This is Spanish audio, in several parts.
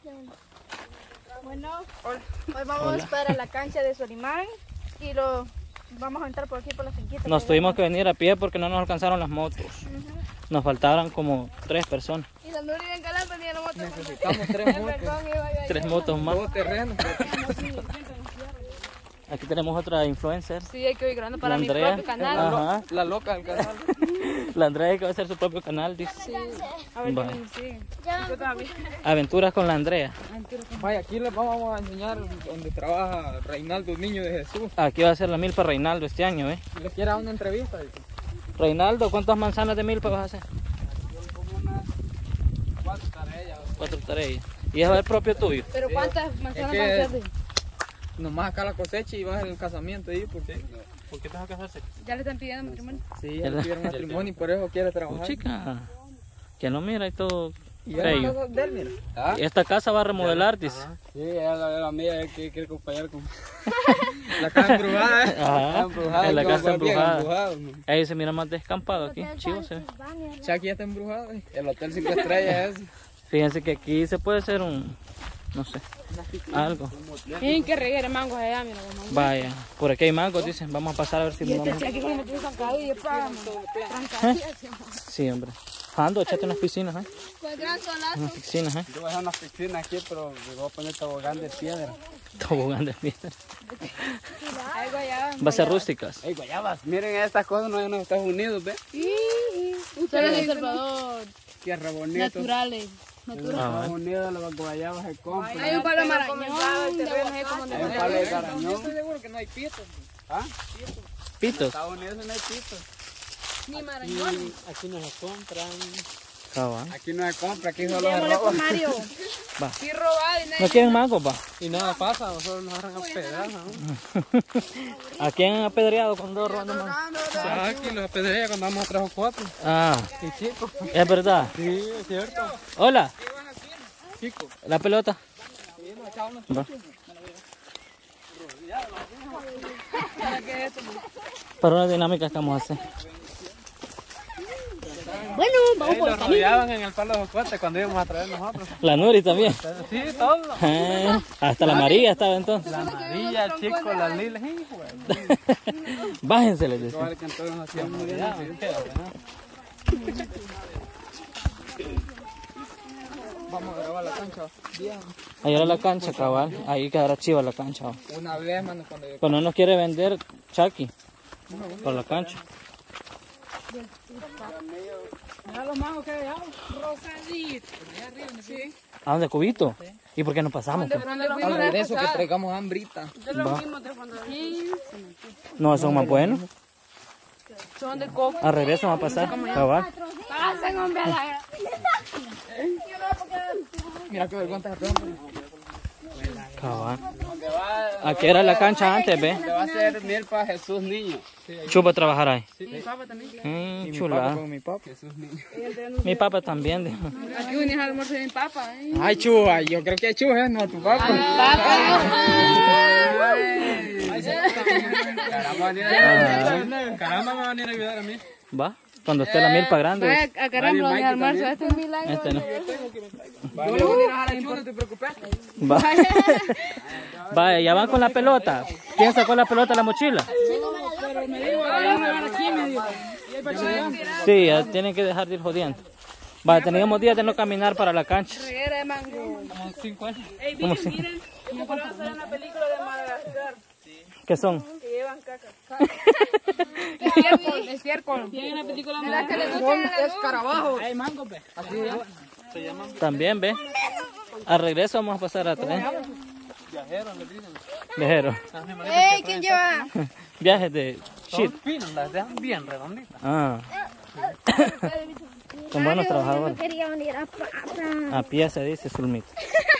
Bueno, hoy vamos para la cancha de Solimán y vamos a entrar por aquí por la finquita. Nos tuvimos que venir a pie porque no nos alcanzaron las motos. Nos faltaron como 3 personas. Y la Nuri en Galán tenía la moto. Necesitamos 3 motos. 3 motos más. Todo terreno. Aquí tenemos otra influencer. Sí, hay que ir grabando para mi Andrea. propio canal. Ajá. La loca del canal. La Andrea que va a hacer su propio canal, dice. Sí. A ver Vale. quién me sigue. Yo también. Aventuras con la Andrea. Vaya, aquí les vamos a enseñar donde trabaja Reinaldo Niño de Jesús. Aquí va a ser la milpa Reinaldo este año, ¿eh? Si les quiere dar una entrevista, dice. Reinaldo, ¿cuántas manzanas de milpa vas a hacer? Como unas 4 tareas. 4 tareas. ¿Y es el propio tuyo? Pero ¿cuántas manzanas que- van a hacer? Nomás acá la cosecha y vas al casamiento ahí porque ¿Por qué te vas a casarse? Ya le están pidiendo matrimonio. sí, él quiere matrimonio y por eso quiere trabajar. Chica, que no mira y todo Y feo. es de él, mira. ¿Ah? Y esta casa va a remodelar, dice. Sí, es la mía, es que quiere acompañar con la casa embrujada, ¿eh? Ajá, en la que casa va bien embrujada. embrujado. Ahí se mira más descampado aquí, chivo se ve. Chucky ya está embrujado, ¿eh? El hotel 5 estrellas es. Fíjense que aquí se puede hacer no sé, algo. Tienen que reguer mangos allá, mira. Vaya, por aquí hay mangos, dicen. Vamos a pasar a ver si Y vamos. este cheque como tiene zancadilla para Sí, hombre. Ando, échate unas piscinas, ¿eh? Pues gran solazo. Unas piscinas, ¿eh? Yo voy a dejar una piscina aquí, pero le voy a poner tobogán de piedra. Tobogán de piedra. Algo allá. Va a ser rústicas. Ey, guayabas, miren estas cosas no hay en los Estados Unidos, ¿ves? Solo en El Salvador. Tierra bonita. Naturales. Ah, Estados Unidos las guayabas se compran. Hay un palo de marañón. Hay un palo de garañón. Estoy seguro que no hay pitos. ¿Ah? Pitos. Estados Unidos no hay pitos. Ni marañón. Aquí no se compran. Cabal. Aquí no se compra, aquí solo se Démosle roba. con Mario. Va. Sí, robada y ¿No quieren mango, pa? Y nada pasa, nosotros nos agarran a pedazos, ¿no? ¿A quién han apedreado cuando robando mango? Aquí los apedreamos cuando vamos a 3 o 4. Ah, Y chicos. es verdad. Sí, es cierto. Hola. Chicos. La pelota. Va. Para una dinámica que vamos a hacer. Bueno, vamos por el Nos camino. rodeaban en el palo de Jocote cuando íbamos a traer nosotros. La Nuri también. Sí, todo. Hasta la María estaba entonces. La amarilla, el chico, las lilas. Bájense, les decía. Vale, que entonces nos hacíamos muy bien. Vamos a grabar la cancha. Bien. Ahí era la cancha, cabal. Ahí quedará chiva la cancha. Va. Una vez, mano, cuando Pero no nos quiere vender Chucky por la cancha. Mira los mangos que hay allá. Rosaditos. Sí. ¿A dónde, Cubito? ¿Y por qué no pasamos? Pues? al regreso que traigamos hambrita. De los mismos de cuando aquí. No, son más buenos. Son de coco. Al regreso va a pasar, cabal. Pasen, hombre, a la... Mira qué vergüenza se toma. Cabal. Aquí era la cancha antes, ¿ve? Le va a hacer miel para Jesús Niño. Chupa a trabajar ahí. Mi papá también. Y mi papá Chula. con mi papá. Jesús Niño. Mi papá también. Dijo. Aquí viniste al almuerzo de mi papá, ¿eh? Ay, chuva, yo creo que es chuva, no a tu papá. Caramba, me van a venir a ayudar a mí. Va. Cuando esté la milpa grande. Vaya, a caramba, de almuerzo. Este es un milagro. Este no. Yo le voy a ir a dejar a chuva, no te preocupes. Va. Vaya, ya van con la pelota. ¿Quién sacó la pelota de la mochila? Pero me dijo, vaya a grabar aquí, me dijo. Sí, ya tienen que dejar de ir jodiendo. Vaya, teníamos días de no caminar para la cancha. Reguera de mango. Como 5 años. Ey, ¿Cómo miren, sí? miren. Como para hacer una película de Madagascar. ¿Qué son? Que llevan caca. Estiércol. Tienen una película de Madagascar. Escarabajo. Hay mango, pe. También, ¿ve? Al regreso vamos a pasar a traer. Viajeros, les dicen. Viajeros. Ey, ¿quién lleva? Viajes de Son shit. finos, las dejan bien redonditas. Ah. Son buenos trabajadores. Quería venir a A pie se dice, Zulmito.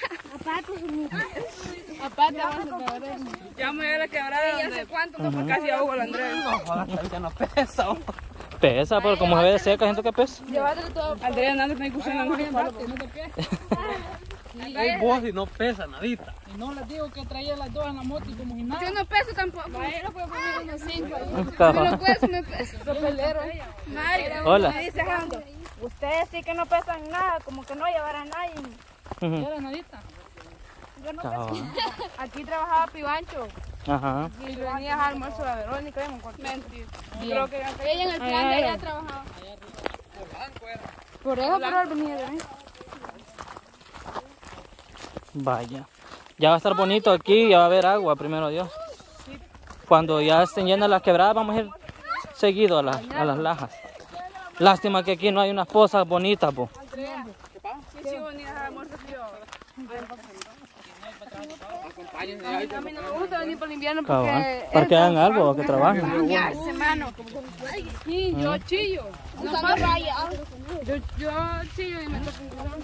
Aparte, vamos a quebrar. Ya vamos a ir a la quebrada. ¿Ya sé cuánto? No, porque casi ahogo al Andrés. No, jodas, ya no pesa. Pesa, pero como se ve de seca, siento que pesa. Llévatelo todo. Andrea, andando con el cuchillo en el palo. No te pegues. Hay vos y no pesa nadita. Y no les digo que traía las dos en la moto y como si nada. Yo no peso tampoco. Vaya, no puedo poner unos 5 ahí. Cabal. No peso, no peso. Propelero. Mario. Hola. Me dice Jando. Ustedes sí que no pesan nada, como que no llevarán a nadie. Ujú. ¿Quieres nadita? Cabal. Aquí trabajaba Pivancho Ajá. y venía al almuerzo de Verónica. Mentira. Creo que Ella en el plan de ella trabajaba. por eso, pero él venía de mí. Vaya. Ya va a estar bonito aquí, ya va a haber agua, primero Dios. Cuando ya estén llenas las quebradas, vamos a ir seguido a las lajas. Lástima que aquí no hay unas pozas bonitas, po. Sí, venía al almuerzo yo. A mí no me gusta venir por el invierno Cabal. porque... Para que hagan algo, que trabajen. bañarse, mano. Sí, yo chillo. Usando raya. Yo chillo y me toco un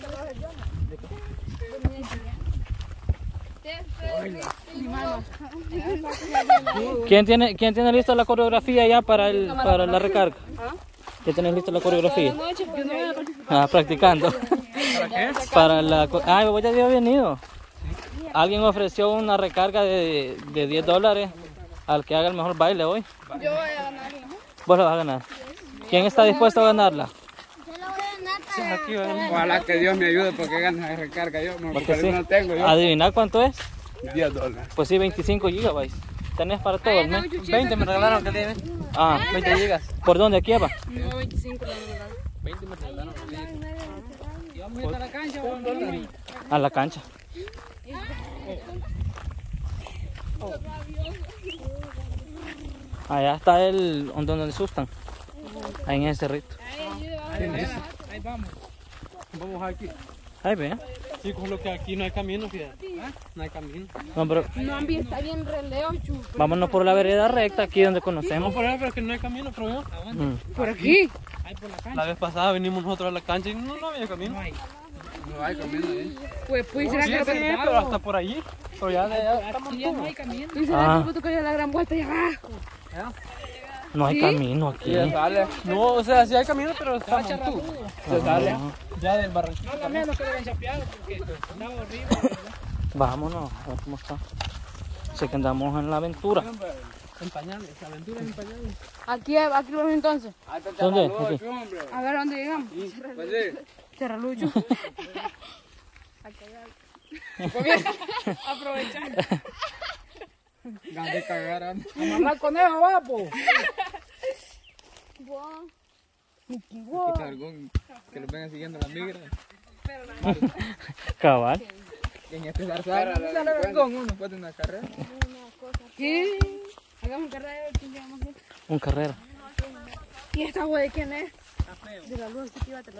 ¿Quién tiene lista la coreografía ya para la recarga? ¿Ya tenés lista la coreografía? Practicando. ¿Para qué? Para la... Ah, vos ya había venido. Alguien ofreció una recarga de $10 al que haga el mejor baile hoy. Yo voy a ganarla. Vos la vas a ganar. ¿Quién está dispuesto a ganarla? Aquí va. Ojalá que Dios me ayude porque ganas de recarga yo. Porque sí. No tengo yo. ¿Adivinar cuánto es? $10. Pues sí, 25 gigabytes. ¿Tenés para todo el mes? 20 me regalaron que tiene. Ah, 20 gigas. ¿por dónde? ¿Aquí va? No, 25 la verdad. 20 me regalaron que tiene. Y vamos a ir a la cancha, vamos a ir. A la cancha. Allá está el donde asustan. Ahí en ese cerrito. Ahí vamos. Vamos aquí. Ahí ve. Sí, con lo que aquí no hay camino, fíjate. No hay camino. No, pero No, está bien releo, chup. vámonos por la vereda recta aquí donde No, conocemos. por ahí, pero es que no hay camino, pero yo. ¿Por aquí? Ahí por la cancha. La vez pasada venimos nosotros a la cancha y no había camino. No hay camino ahí. Pues será Sí, que sí, pero hasta por allí. Pero ya de allá estamos Aquí ya no hay camino. ¿Y será que tú querías la gran vuelta allá abajo? No hay camino aquí. Ya sale. No, o sea, sí hay camino, pero estamos tú. Se sale. Ya del barranquito. No, lo menos que lo habían chapeado porque estaba horrible. Vámonos, a ver cómo está. Sé que andamos en la aventura. En pañales, aventuras en pañales. Aquí vamos entonces. ¿Dónde? Aquí. A ver dónde llegamos. Pues sí. Cerralucho. Aprovechando. Grande cagaran. Amarrar conejo, guapo. Que lo vengan siguiendo las migras. Cabal. En este zarzal. Con uno puede una carrera. ¿Qué? Hagamos carrera de quién llevamos aquí. Un carrero. ¿Y esta agua de quién es? De la luz, aquí llévatelo.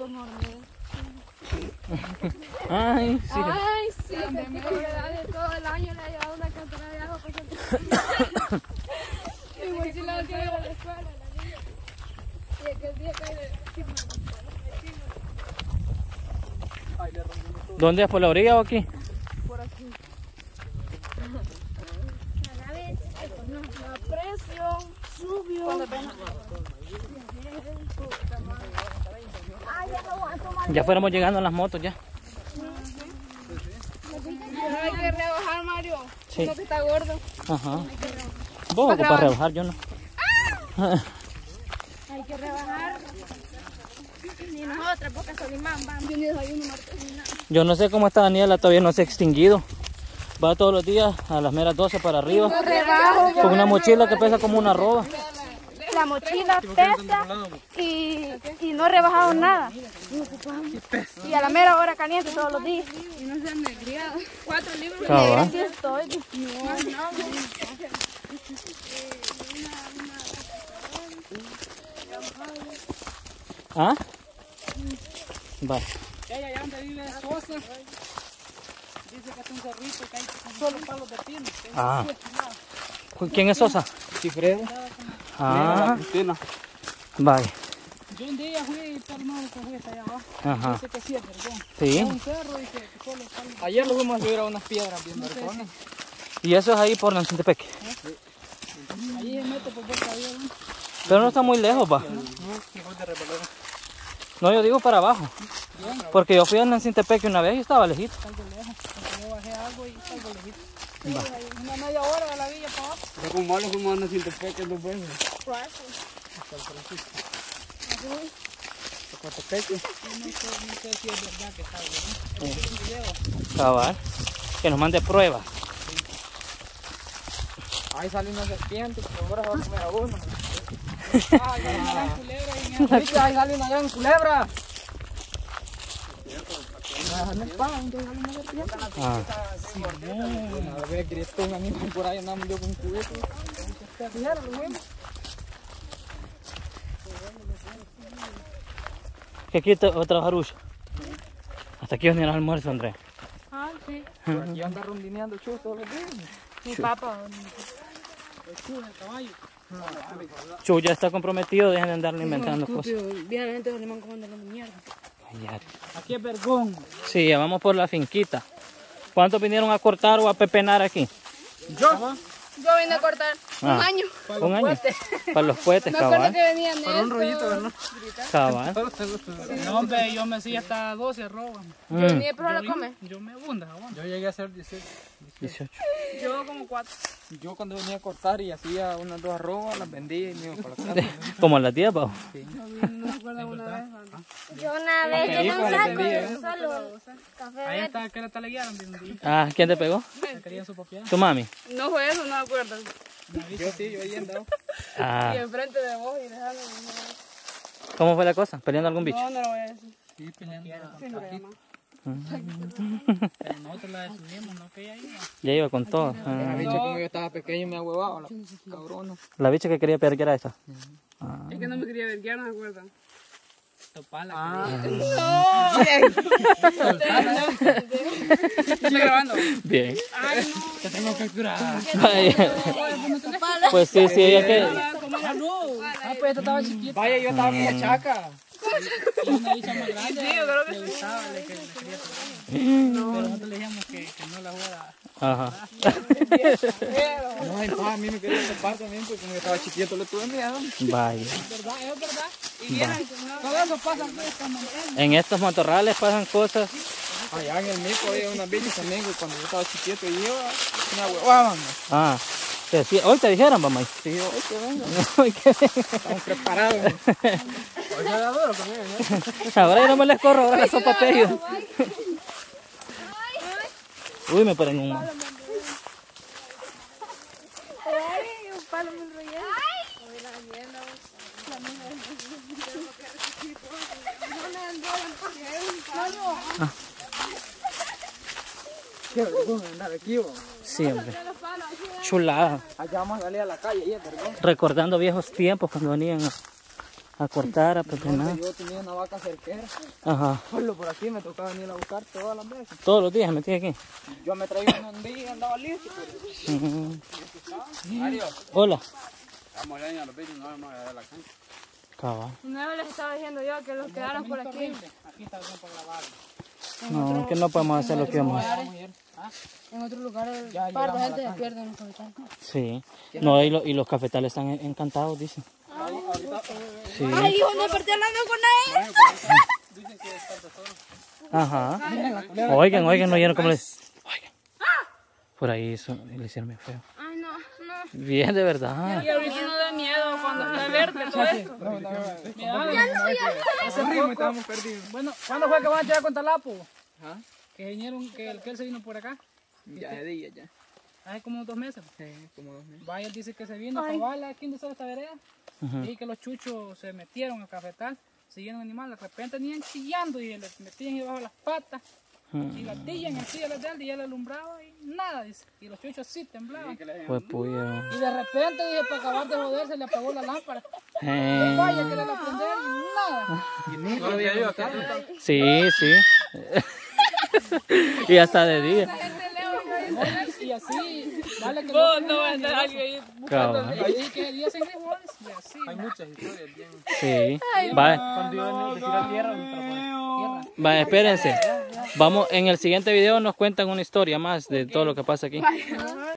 Ay, sí. Ay, sí, que de todo el año le ha llevado una cantidad de agua para y pues si la lleva a la escuela, la niña. Y el que el día que ¿Dónde es? ¿Por la orilla o aquí? precio subió. Ya fuéramos llegando en las motos ya. Hay que rebajar, Mario. Sí. No que está gordo. Ajá. Vos ocupas rebajar, yo no. Hay que rebajar. Ni nosotras, porque Solimán van. Yo ni desayuno, Martín. Yo no sé cómo está Daniela, todavía no se ha extinguido. Va todos los días a las meras 12 para arriba. Rebajo. Con una mochila que pesa como una arroba. La mochila pesa y no he rebajado nada. Y a la mera hora caliente todos los días. Y no se han negriado. 4 libros. Cabal. Así estoy. ¿Ah? Va. Ya donde vive Sosa. Dice que es un cerrito que hay solo palos de pino. Ah. ¿Quién es Sosa? Chifredo. Ah. Cristina. Vaya. Yo un día fui, pero no, que fui hasta allá abajo. Ajá. Dice que sí es verdad. Sí. Un cerro y que solo palos. Ayer lo fuimos a subir a unas piedras bien marcones. Y eso es ahí por Nancintepec. Ahí se mete por boca de él. Pero no está muy lejos, va. No, yo digo para abajo. Porque yo fui a Nancintepec una vez y estaba lejito. Yo bajé algo y salgo lejito. Una media hora de la villa para abajo. Pero como malo fuimos a Nancintepec 2 veces. No sé si es verdad que está bien. Cabal. que nos mande pruebas. Ahí sale una serpiente que ahora va a comer a uno. Ay, hay una gran culebra ahí en el... Ahí sale una gran culebra. Ah, A ver, grité un animal por ahí, andamos yo con un cubito. que aquí está otra jarucha. Hasta aquí viene el almuerzo, Andrés. Ah, sí. Por aquí anda rondineando Chu todos los días. Mi papá. Chu ya está comprometido, dejen de andarle inventando cosas. Viene la gente de Limón comiendo la mierda. Cállate. Aquí es vergón. Sí, ya vamos por la finquita. ¿Cuántos vinieron a cortar o a pepenar aquí? Yo vine a cortar un año. Un año. Para los cohetes, Me acuerdo cabal. que venían Para un rollito, ¿verdad? Cabal. No, hombre, yo me hacía hasta 12 roban. Venía pero la come. Yo me abunda, aguanta. Yo llegué a hacer 18. 18. Yo como 4. Yo cuando venía a cortar y hacía unas 2 arrobas, las vendía y me iba para la casa. Como las 10, Pau. No me acuerdo una vez. Yo una vez llené un saco de solo café Ahí verde. está, que la guiaron de un día. Ah, ¿quién te pegó? Que querían su papiá. ¿Tu mami? No fue eso, no me acuerdo. Yo sí, yo ahí andaba. Ah, Y enfrente de vos y dejando. ¿cómo fue la cosa? ¿Peleando algún bicho? No, no lo voy a decir. Sí, peleando. Sí, lo llama. Pero nosotros la destruimos, ¿no? Que ella iba. Ya iba con todo. La Ah, bicha como yo estaba pequeño me ahuevaba, la cabrona. la bicha que quería pegar era esa. Es que no me quería ver, ya no me acuerdo. Topala. Estoy grabando. Bien. Ay, no. Te tengo capturada. Vaya. Pues sí, sí, ella que... Ah, pues esta estaba chiquita. Vaya, yo estaba como chaca. Y una bicha más grande. Sí, yo creo que le sí. gustaba, le quería tocar. Pero nosotros le dijimos que no la jugara. Ajá. No, ay, pa, a mí me quería topar también porque como yo estaba chiquito le tuve miedo. Vaya. ¿Verdad? Es verdad. Y vieran, todo eso pasa pues, cuando En estos matorrales pasan cosas. Allá en el mico había unas bichas también que cuando yo estaba chiquito y yo me ahuevaban. Ah. Te decía, hoy te dijeron, mamá. Sí, hoy que venga, Hoy que venga. estamos preparados. Hoy me da duro también, ¿no? Ahora ya no me les corro, ahora son papellos. Uy, me ponen un... Ay, un palo me enrollé. Qué vergüenza andar aquí, vos. Siempre. Chulada. Allá vamos a salir a la calle y es vergüenza. Recordando viejos tiempos cuando venían a cortar, a pepenar. Yo tenía una vaca cerquera. Ajá. Solo por aquí me tocaba venir a buscar todas las veces. Todos los días me metí aquí. Yo me traía un día y andaba listo. Ujú. Mario. Hola. Vamos a los bichos, no vamos a dar la cancha. Cabal. Una vez les estaba diciendo yo que los quedaron por aquí. aquí está bien para grabar. No, que no podemos hacer lo que vamos a hacer. En otros lugares, par de gente se pierde en los comentarios. Sí. No, y los cafetales están encantados, dicen. Sí. Ay, hijo, no partí hablando con él. Ajá. Oigan, no oyeron cómo les... Oigan. Por ahí eso, le hicieron bien feo. Ay, no, no. Bien, de verdad. Y ahorita no da miedo cuando de verte todo esto. Ese ritmo estábamos perdidos. Bueno, ¿cuándo fue que van a tirar con Talapo? ¿Ah? Que vinieron, que él se vino por acá. Ya de día ya. Hace como 2 meses. Sí, como 2 meses. Vaya, dice que se vino para bala aquí donde está esta vereda. Ujú. Y que los chuchos se metieron a cafetal, siguieron animales. De repente venían chillando y les metían debajo de las patas. Y la tillan así a las de él y él alumbraba y nada, dice. Y los chuchos así temblaban. Pues puya. Y de repente dije, para acabar de joder, se le apagó la lámpara. Vaya, que le la prender y nada. No había ido acá. Sí, sí. Y hasta de día. Y así, vale que Vos no vas a estar alguien ahí. Cabal. ahí que días en frijoles y así. Hay muchas historias bien. Sí. Va, Cuando iban a tirar tierra, tierra. va, espérense. Vamos, en el siguiente video nos cuentan una historia más de todo lo que pasa aquí.